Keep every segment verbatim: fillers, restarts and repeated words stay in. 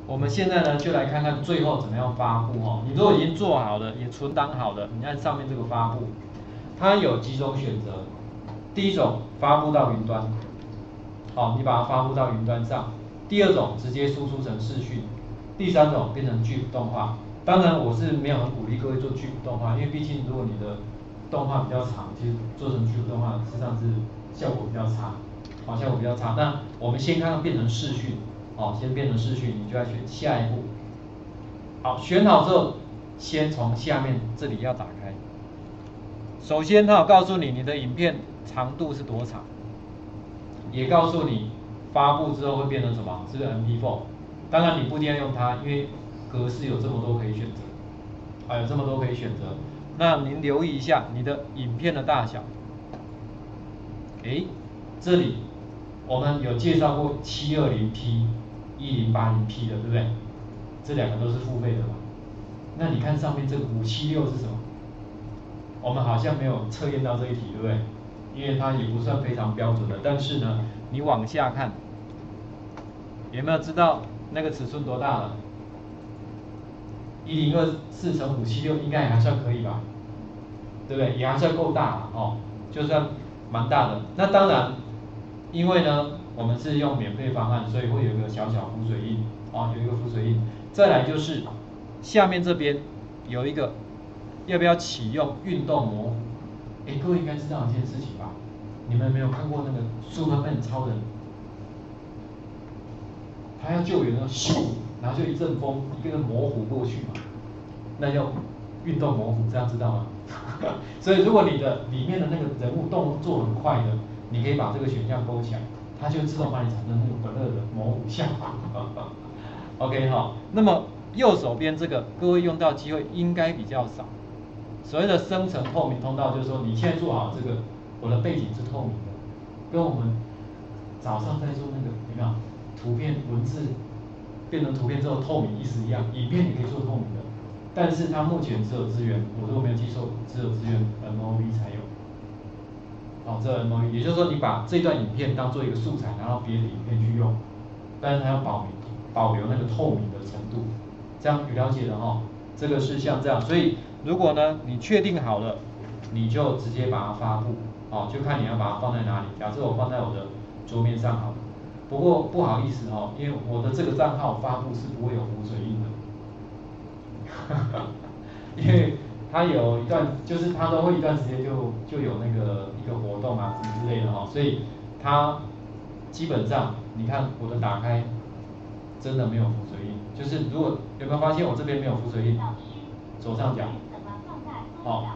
我们现在呢就来看看最后怎么样发布哦。你如果已经做好了，也存档好了，你按上面这个发布，它有几种选择。第一种发布到云端，好，你把它发布到云端上。第二种直接输出成视讯，第三种变成 GIF 动画。当然我是没有很鼓励各位做 GIF 动画，因为毕竟如果你的动画比较长，其实做成 GIF 动画实际上是效果比较差，好，效果比较差。那我们先看看变成视讯，好，先变成视讯，你就要选下一步。好，选好之后，先从下面这里要打开。首先，它有告诉你你的影片长度是多长，也告诉你发布之后会变成什么，是不是 M P 四？ 当然你不一定要用它，因为格式有这么多可以选择，还有这么多可以选择。那您留意一下你的影片的大小。诶，这里我们有介绍过七二零 P、一零八零 P 的，对不对？这两个都是付费的嘛。那你看上面这个五七六是什么？我们好像没有测验到这一题，对不对？因为它也不算非常标准的。但是呢，你往下看，有没有知道那个尺寸多大了？一零二四乘五七六应该还算可以吧？对不对？也还算够大了哦，就算蛮大的。那当然，因为呢，我们是用免费方案，所以会有一个小小浮水印啊、哦，有一个浮水印。再来就是下面这边有一个要不要启用运动模糊？哎，各位应该知道一件事情吧？你们有没有看过那个 Superman 超人？他要救援的时候，咻，然后就一阵风，一个人模糊过去嘛，那叫运动模糊，这样知道吗？所以如果你的里面的那个人物动作很快的，你可以把这个选项勾起来，它就自动帮你产生那个本乐的模糊效果。OK 哈，那么右手边这个各位用到机会应该比较少。所谓的生成透明通道，就是说你现在做好这个，我的背景是透明的，跟我们早上在做那个有没有图片文字变成图片之后透明意思一样，影片也可以做透明的，但是它目前只有支援，我如果没有记错，只有支援 M O V 才有。哦，这 M O V， 也就是说你把这段影片当做一个素材，然后别的影片去用，但是它要保保留那个透明的程度，这样有了解的哈、哦。这个是像这样，所以如果呢你确定好了，你就直接把它发布，哦，就看你要把它放在哪里。假设我放在我的桌面上好了，不过不好意思哦，因为我的这个账号发布是不会有浮水印的，因为它有一段，就是它都会一段时间就就有那个一个活动啊什么之类的哈、哦，所以它基本上你看我的打开真的没有浮水印，就是如果有没有发现我这边没有浮水印？左上角，哦，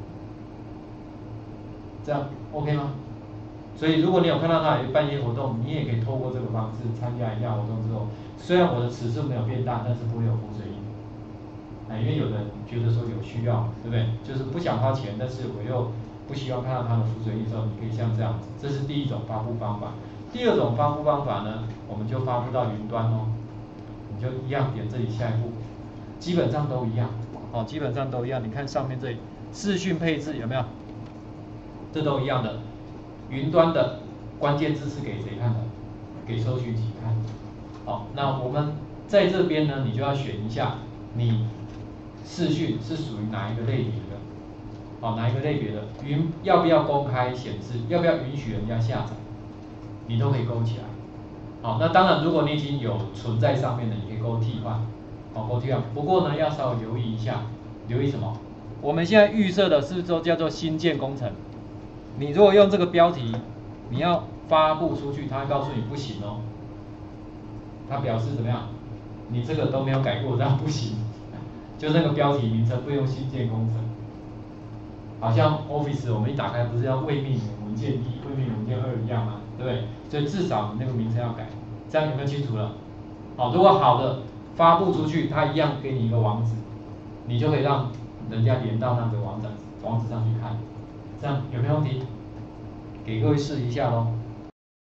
这样 OK 吗？所以如果你有看到它有办一些活动，你也可以透过这个方式参加一下活动之后，虽然我的尺寸没有变大，但是不会有浮水印。哎，因为有的人觉得说有需要，对不对？就是不想花钱，但是我又不希望看到它的浮水印的时候，你可以像这样子，这是第一种发布方法。第二种发布方法呢，我们就发布到云端哦，你就一样点这里下一步，基本上都一样，哦，基本上都一样。你看上面这里视讯配置有没有？这都一样的。云端的关键字是给谁看的？给搜寻器看。好，那我们在这边呢，你就要选一下你视讯是属于哪一个类别的？好，哪一个类别的？云要不要公开显示？要不要允许人家下载？你都可以勾起来。好，那当然，如果你已经有存在上面的，你可以勾替换。好，勾替换。不过呢，要稍微留意一下，留意什么？我们现在预设的是不是都叫做新建工程？你如果用这个标题，你要发布出去，他会告诉你不行哦。他表示怎么样？你这个都没有改过，这样不行。就那个标题名称不用新建工程。好像 Office 我们一打开不是要未命名文件一、未命名文件二一样吗？对不对？所以至少你那个名称要改。这样有没有清楚了？好，如果好的发布出去，它一样给你一个网址，你就可以让人家连到那个网址网址上去看。这样有没有问题？给各位试一下咯。